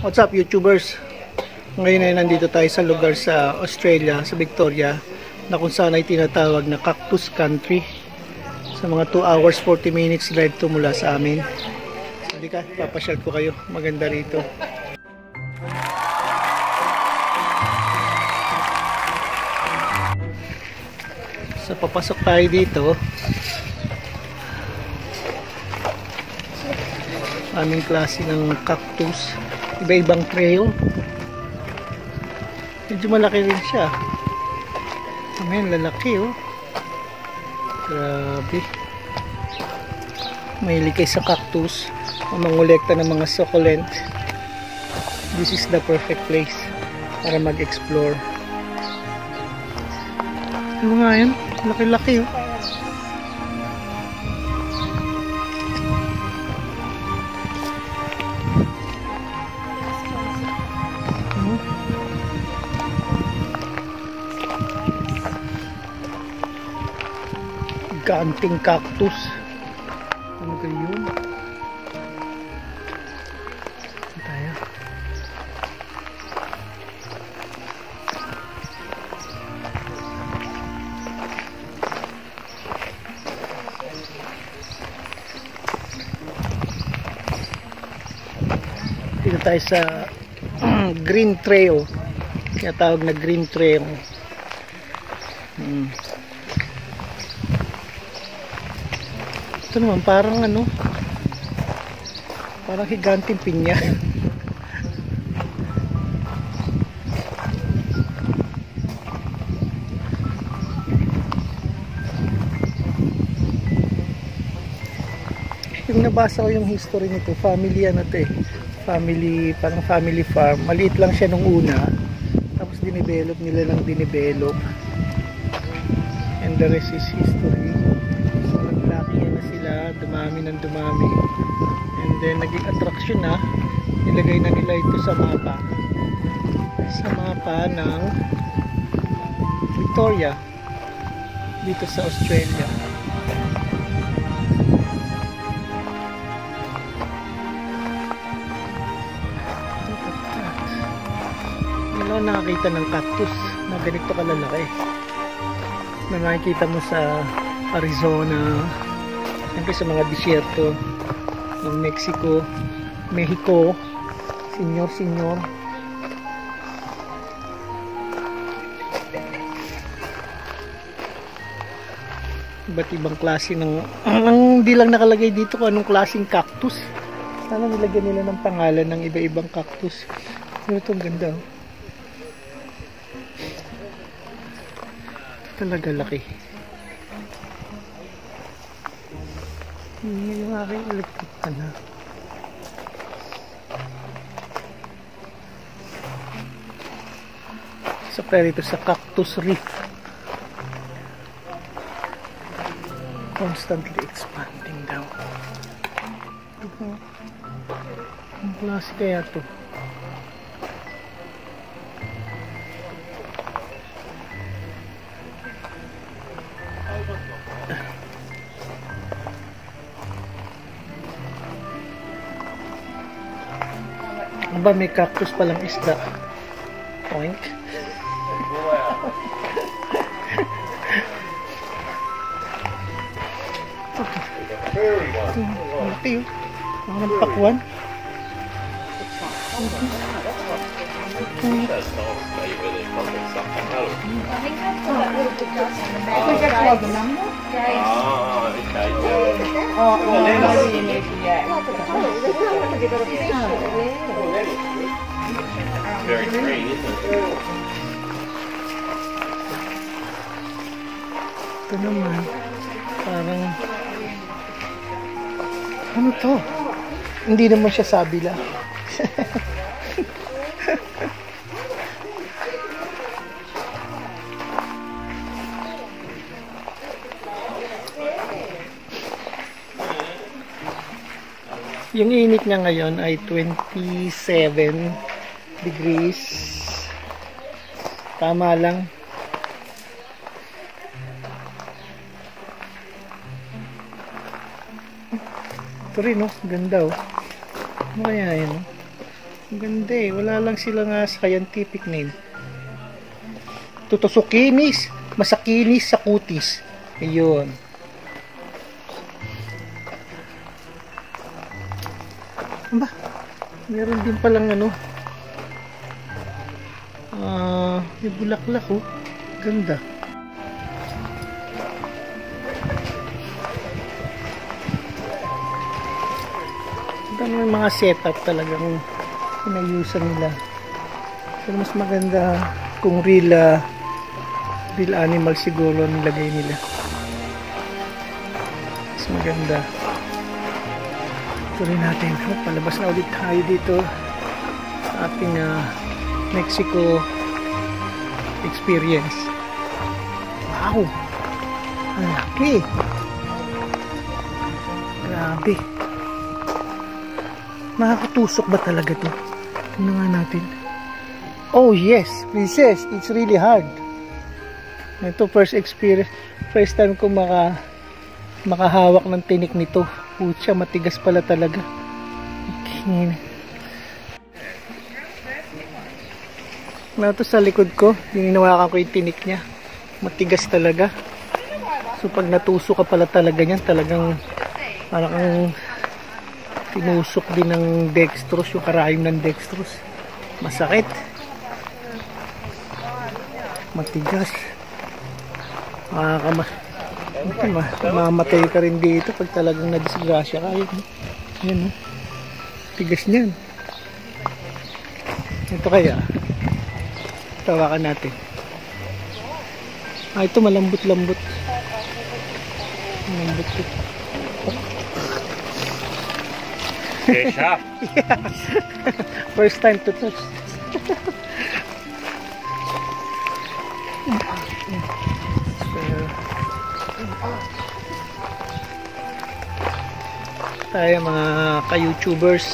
What's up, YouTubers? Ngayon ay nandito tayo sa lugar sa Australia, sa Victoria, na kung saan ay tinatawag na Cactus Country. Sa mga 2 hours 40 minutes drive to mula sa amin. Hindi ka, papasyal ko kayo. Maganda rito. So papasok tayo dito. Aming klase ng cactus. Iba-ibang trail. Medyo malaki rin siya. Amen, lalaki oh. Grabe. Mahilig kayo sa cactus o mangolekta ng mga succulent. This is the perfect place para mag-explore. Ano nga yan? Laki-laki oh. Ganting cactus. Ano kayo yun? Tayo. Dito tayo sa Green Trail. Tinatawag na Green Trail. Ito naman parang ano, parang higanting pinya. Yung nabasa ko yung history nito, family ano to eh, family, parang family farm. Maliit lang siya nung una, tapos dinevelop nila ng dinevelop, and the rest is history. Dumami ng dumami, and then naging attraction na, nilagay na nila ito sa mapa ng Victoria dito sa Australia. Hindi ako nakakita ng cactus na ganito kalalaki na makikita mo sa Arizona, siyempre sa mga disyerto ng Mexico, senyor. Iba't ibang klase ng hindi lang nakalagay dito kung anong klaseng cactus. Sana nilagyan nila ng pangalan ng iba-ibang cactus. Pero ito ang ganda oh. Talaga laki. Yung aking electric na. So kaya dito sa Cactus Reef, constantly expanding daw. Ang klase kaya to? Ba may cactus palang isda. Oink. Malaki yun. Mga nagpakwan. Very green, isn't it? Ito naman, parang ano to? Hindi naman siya sabila. Yung init niya ngayon ay 27 degrees. Tama lang. Ito rin, no? Ganda, oh. Ano kaya yan, no? Ang ganda eh. Wala lang sila nga scientific name. Tutusukinis, masakinis sa kutis. Ayun. Aba, meron din palang ano. May bulaklak oh. Ganda. May mga setup talagang pinayusan nila. Pero mas maganda kung real animal siguro nilagay nila. Mas maganda. Tuloy natin. Palabas na ulit tayo dito sa ating Mexico experience. Wow! Ang laki! Grabe! Makakatusok ba talaga to? Tingnan nga natin. Oh yes, princess, it's really hard. Ito first experience, first time ko makahawak ng tinik nito. Pucha, matigas pala talaga. Okay. Ito sa likod ko, hinawakan ko yung tinik niya. Matigas talaga. So pag natusok ka pala talaga niyan, talagang parang tinusok din ng dextrose, yung karayom ng dextrose. Masakit. Matigas. Mamatay ka rin dito pag talagang nadisgrasya ka. Yan, tigas niyan. Ito kaya tawakan natin. Ito malambot-lambot. Malambot ito. Yeah. First time to touch. Tayo mga ka-YouTubers.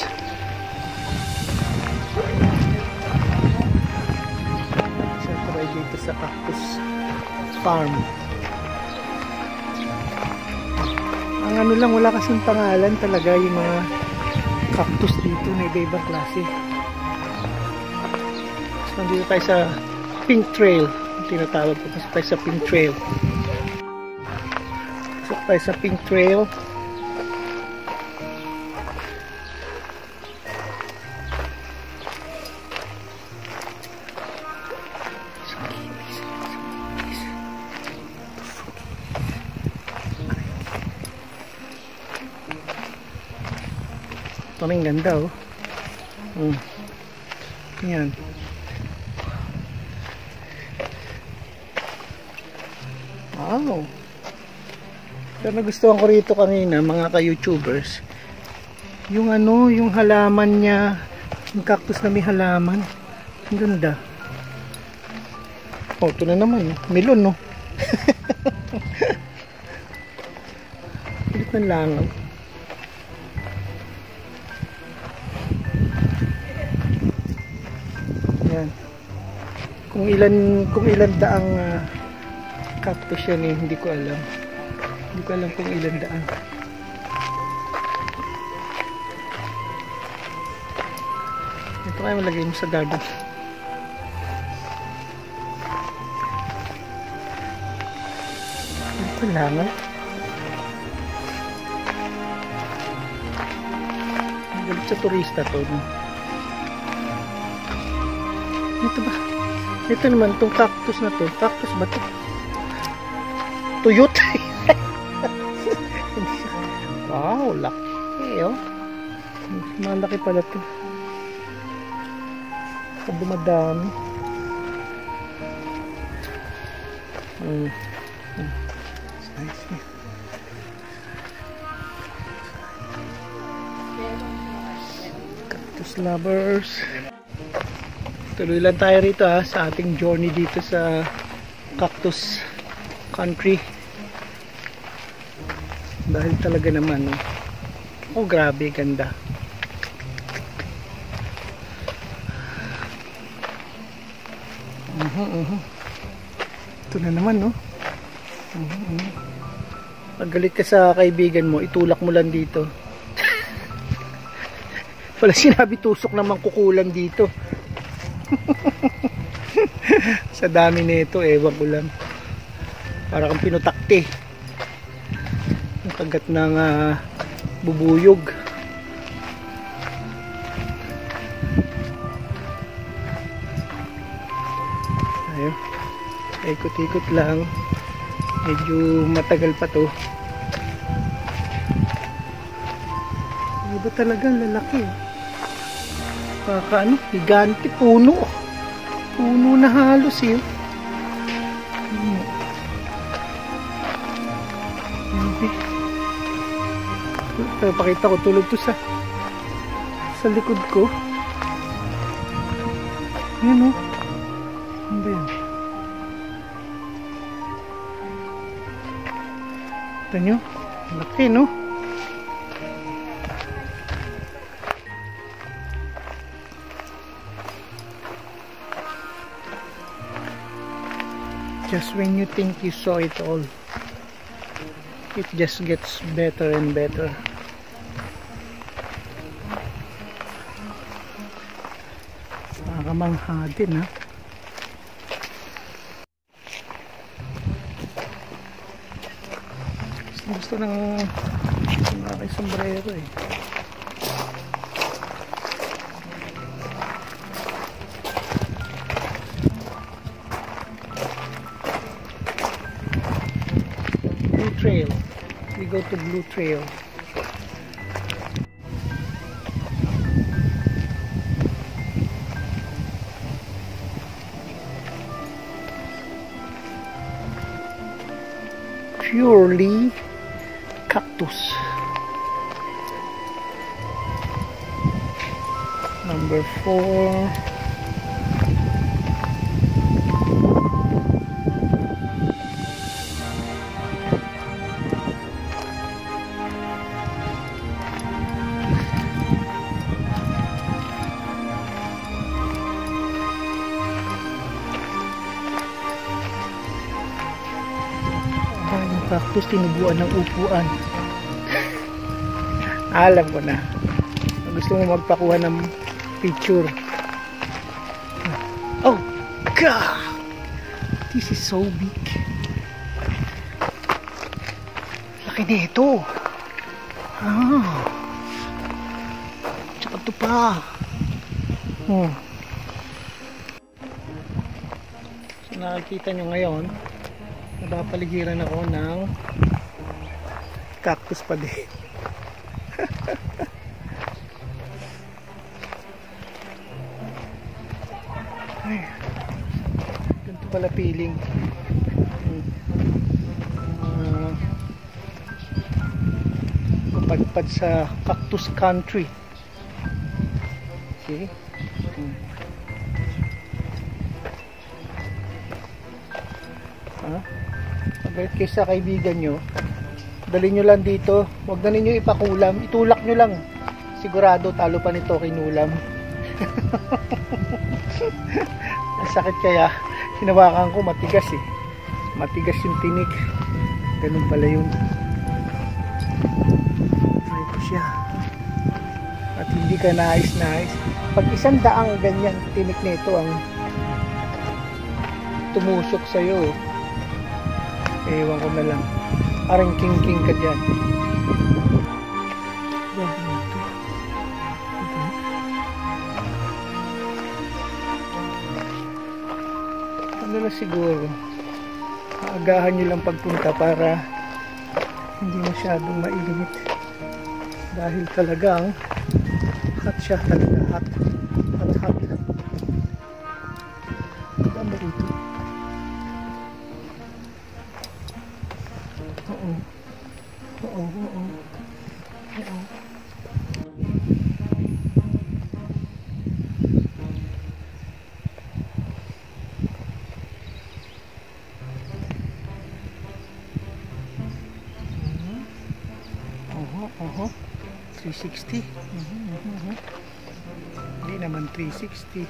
Siyempre dito sa Cactus Farm. Ang ano lang, wala kasing pangalan talaga yung mga cactus dito na iba-ibang klase. So, dito tayo sa Pink Trail. Tinatawag ko. Pasok tayo sa Pink Trail. Pasok tayo sa Pink Trail. Ang ganda oh. Yan. Wow. Pero nagustuhan ko rito kanina mga ka-YouTubers. Yung ano, yung halaman niya, yung cactus na may halaman. Ang ganda. Oh, ito na naman. Melon no. Pilit ng langaw. Kung ilan daang cactus yan eh, hindi ko alam. Hindi ko alam kung ilan daan. Ito kaya malagay mo sa garden. Ito lang eh. Ang galit sa turista to. No? Ito ba? Ito naman, itong cactus na to. Cactus ba to? Tuyot. Wow, laki oh. Malaki pala to. Ito dumadami. Nice. Cactus lovers. Tuloy lang tayo rito sa ating journey dito sa Cactus Country. Dahil talaga naman oh grabe ganda. Ito na naman no. Pag galit ka sa kaibigan mo, itulak mo lang dito. Wala sinabi tusok naman kukulam dito. Sa dami nito, ewan ko lang. Para kang pinutakti. Ang kagat ng bubuyog. Ayun. Ikot-ikot lang. Medyo matagal pa to. Iba talaga, lalaki. Kakaano, higante, puno. Puno na halos eh. Pakita ko, tulog to sa likod ko. Yan o. Ano ba yan? Ito nyo, laki no? Just when you think you saw it all, it just gets better and better. Nakakamangha din ha. Gusto ng aking sombrero eh. Blue Trail. We go to Blue Trail. Purely cactus. Number 4. Cactus, tinubuan ng upuan. Alam ko na. Gusto mo magpakuha ng picture. Oh God, this is so big. Laki nito. Tsaka ito pa. So nakikita nyo ngayon, napapaligiran ako ng cactus pa din. Ganito pala feeling. Kapadpad sa cactus country. Okay. Kahit kayo sa kaibigan nyo, dali nyo lang dito, huwag na ninyo ipakulam, itulak nyo lang, sigurado talo pa nito kinulam. Ang sakit, kaya hinawakan ko, matigas eh, matigas yung tinik, ganun pala yun. Try ko siya, at hindi ka nais, pag 100 ganyan tinik nito ang tumusok sa'yo, ewan ko na lang, parang king ka dyan. Ano na siguro, aagahan nyo lang pagpunta para hindi masyadong mainit, dahil talagang hot siya, talaga hot. Dami rito. Oo. Oho. 360. Hindi naman 360.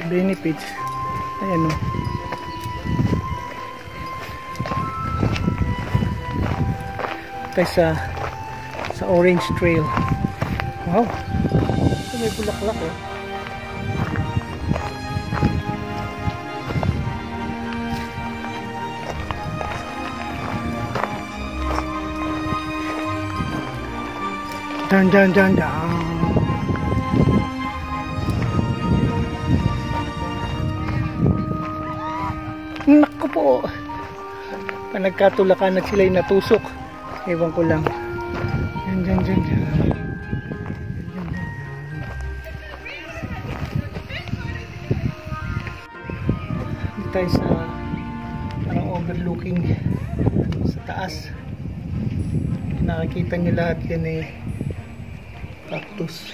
benefits. Ayan o. Tayo sa Orange Trail. Wow. Ito may bulaklak oh. Dan dan dan dan. Naku po. Nagkatulakan at sila'y natusok. Ewan ko lang. Yan, yan, yan, yan. Dito tayo sa parang overlooking sa taas. Nakikita nyo lahat yan eh. Cactus.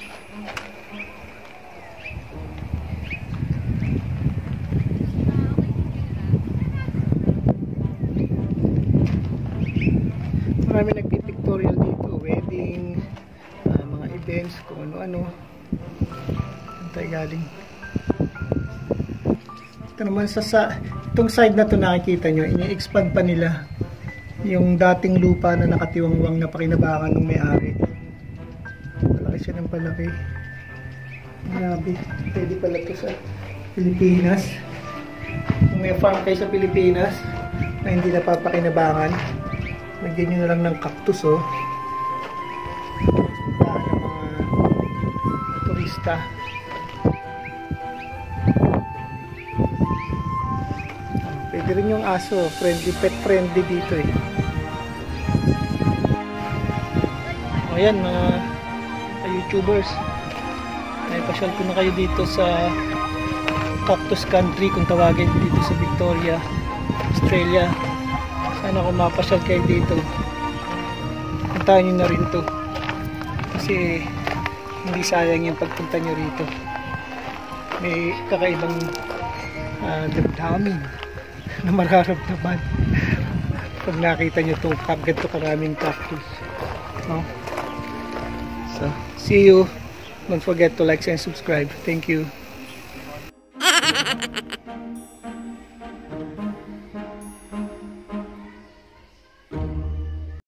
Marami nagpipictorial dito, wedding, mga events, kung ano-ano. Tayo galing. Ito naman itong side na to nakikita nyo, ini-expand pa nila yung dating lupa na nakatiwangwang na pakinabangan ng may-ari. Palaki siya ng palaki. Grabe, pwede pala ito sa Pilipinas. Kung may farm kayo sa Pilipinas na hindi napapakinabangan, lagyan nyo na lang ng cactus oh. Puntahan ng mga turista. Pwede rin yung aso, friendly, pet friendly dito eh. O yan mga YouTubers, ay pasyal ko na kayo dito sa Cactus Country kung tawagin dito sa Victoria, Australia. Sana kung mapasyal kayo dito, puntahan nyo na rin to kasi hindi sayang yung pagpunta nyo rito. May kakaibang damdamin na mararamdaman pag nakita nyo itong ganito karaming cactus. So, see you. Don't forget to like and subscribe. Thank you.